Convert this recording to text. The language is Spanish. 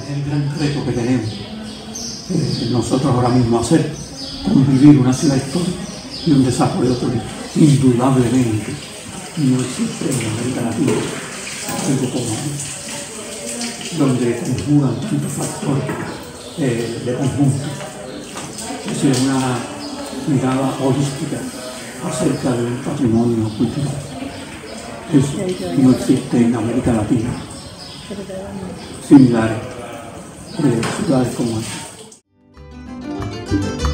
es el gran reto que tenemos nosotros ahora mismo hacer, convivir una ciudad histórica y un desarrollo turístico. Indudablemente no existe en América Latina algo como donde conjugan tantos factores de conjunto. Es decir, una mirada holística acerca del patrimonio cultural. Eso no existe en América Latina. Similares ciudades como esta.